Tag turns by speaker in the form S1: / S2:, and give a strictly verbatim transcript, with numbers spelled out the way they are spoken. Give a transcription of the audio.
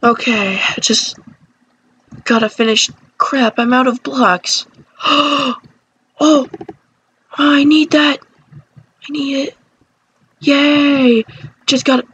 S1: Okay, I just gotta finish. Crap, I'm out of blocks. Oh, oh, I need that. I need it. Yay! Just gotta